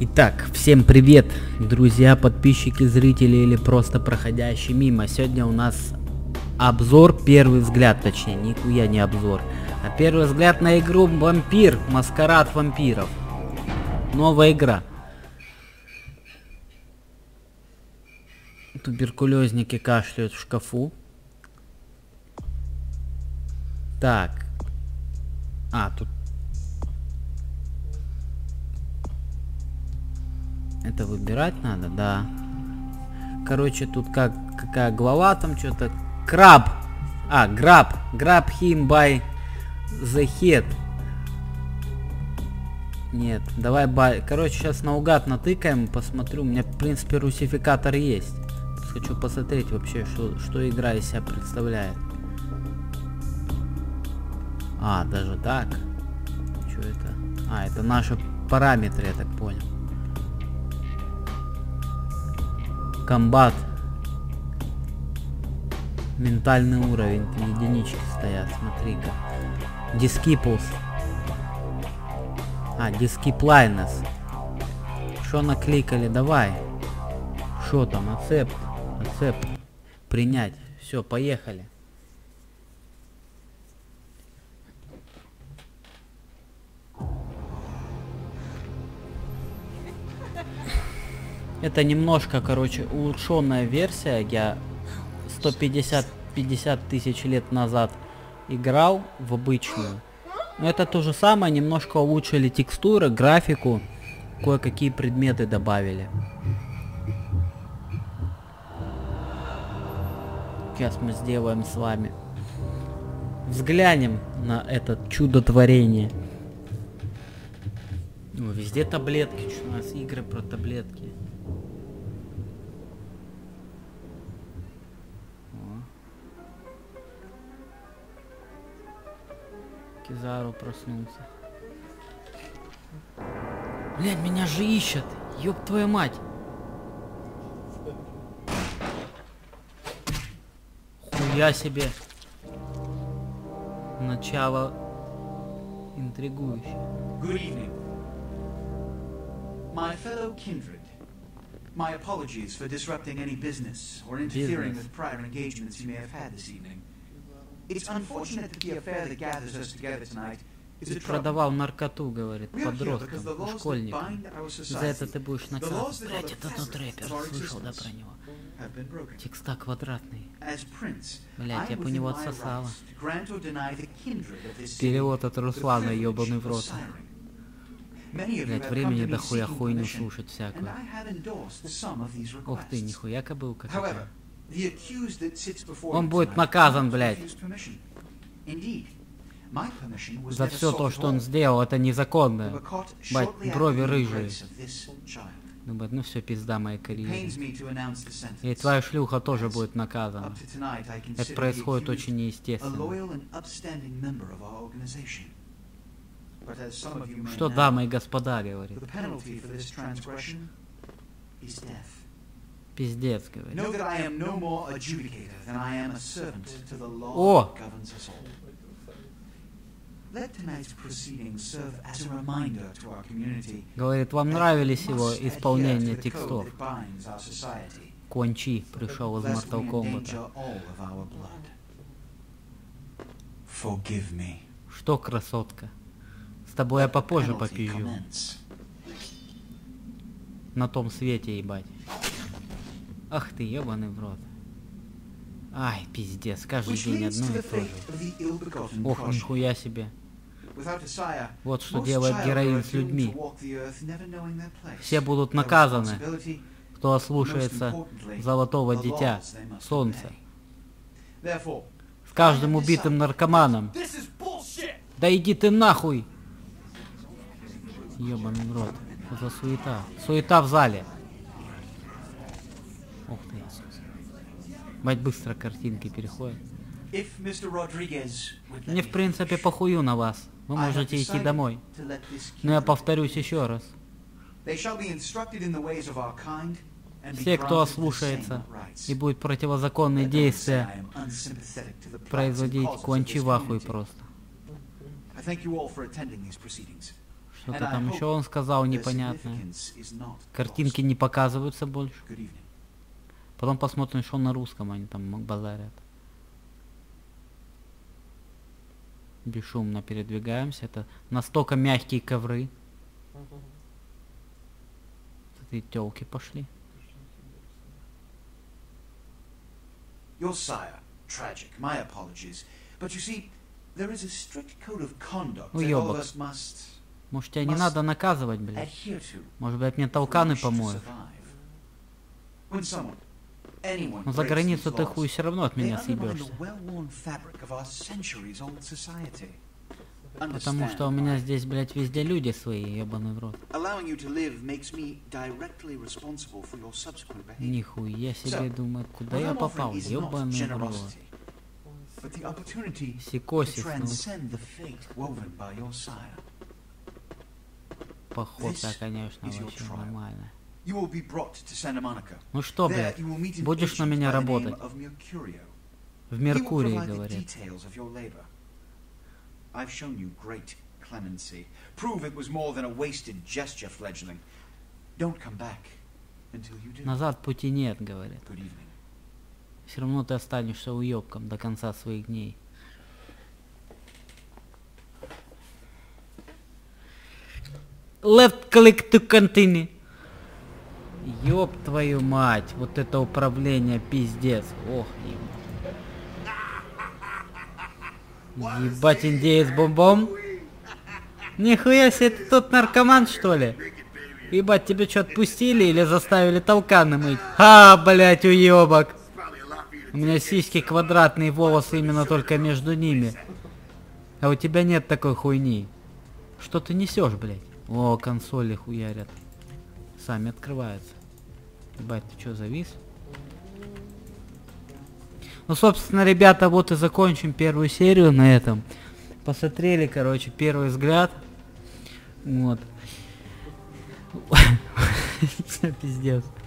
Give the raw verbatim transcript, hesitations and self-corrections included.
Итак, всем привет, друзья, подписчики, зрители или просто проходящие мимо. Сегодня у нас обзор, первый взгляд, точнее, нихуя не обзор, а первый взгляд на игру Вампир, Маскарад вампиров. Новая игра. Туберкулезники кашляют в шкафу. Так. А, тут... Это выбирать надо, да. Короче, тут как какая глава там что-то. Краб. А, граб. Grab him by the head. Нет, давай бай. Короче, сейчас наугад натыкаем, посмотрю. У меня, в принципе, русификатор есть. Хочу посмотреть вообще, что, что игра из себя представляет. А, даже так. Что это? А, это наши параметры, я так понял. Комбат. Ментальный уровень. Единички стоят, смотри-ка. Дискиплс. А, дискиплайнес. Что накликали? Давай. Что там? Accept. Accept. Принять. Все, поехали. Это немножко, короче, улучшенная версия. Я сто пятьдесят тысяч лет назад играл в обычную. Но это то же самое, немножко улучшили текстуры, графику, кое-какие предметы добавили. Сейчас мы сделаем с вами. Взглянем на это чудотворение. О, везде таблетки, что у нас игры про таблетки. Кизару проснулся. Блядь, меня же ищут. Ёб твою мать. Хуя себе. Начало интригующее. Good evening. My fellow kindred. My apologies for disrupting any business or interfering with prior engagements you may have had this evening. It's unfortunate that the affair that gathers us together tonight is a Продавал наркоту, говорит, подросткам, школьникам. За это ты будешь наказан. Блять, это тот рэпер, слышал, да, про него? Текста квадратный. Блять, я бы у него отсосала. Перевод от Руслана, ёбаный в рот. Блять, времени дохуя хуйню слушать всякую. Ух ты, нихуя кобылка какая. Он будет наказан, блядь. За все то, что он сделал, это незаконно. Бать, брови рыжие. Думает, ну все, пизда моей карьеры. И твоя шлюха тоже будет наказана. Это происходит очень неестественно. Что, дамы и господа, говорит. Пиздец, говорит. О! Говорит, вам нравились его исполнение текстов. Кончи пришел из Mortal Kombat. Что, красотка? С тобой я попозже попизжу. На том свете, ебать. Ах ты, ебаный в рот. Ай, пиздец, каждый день одно и то же. Ох, нихуя себе. Вот что делает героин с людьми. Все будут наказаны, кто ослушается золотого дитя, солнца. С каждым убитым наркоманом. Да иди ты нахуй! Ебаный в рот. Что за суета? Суета в зале. Ух ты. Бать, быстро картинки переходят. Мне в принципе похую на вас. Вы можете идти домой. Но я повторюсь еще раз. Все, кто ослушается и будет противозаконные действия производить, кончи в ахуй просто. Что-то там еще он сказал непонятное. Картинки не показываются больше. Потом посмотрим, что на русском они там базарят. Бесшумно передвигаемся. Это настолько мягкие ковры. Эти тёлки пошли. Your sire, tragic. My apologies. But you see, there is a strict code of conduct that all of us must. Может, тебя не надо наказывать, блядь? Может, блядь, мне толканы помоют? Но за границу ты хуй все равно от меня съебешься. Потому что у меня здесь, блядь, везде люди свои, ебаный в рот. Нихуя себе, думаю, куда я попал, ебаный в рот. Сикосис, ну. Походка, конечно, вообще нормально. Ну что, блядь, будешь на меня работать? В Меркурии, говорит. Назад пути нет, говорит. Все равно ты останешься уёбком до конца своих дней. Left click to continue. Ёб твою мать, вот это управление пиздец. Ох, ебать. Ебать, индеец бомбом. Нихуя себе, ты тут наркоман, что ли? Ебать, тебя что, отпустили или заставили толканы мыть? А, блять, уёбок. У меня сиськи квадратные, волосы именно только между ними. А у тебя нет такой хуйни. Что ты несешь, блять? О, консоли хуярят. Сами открываются. Ебать, ты что, завис? Ну, собственно, ребята, вот и закончим первую серию на этом. Посмотрели, короче, первый взгляд. Вот. Пиздец.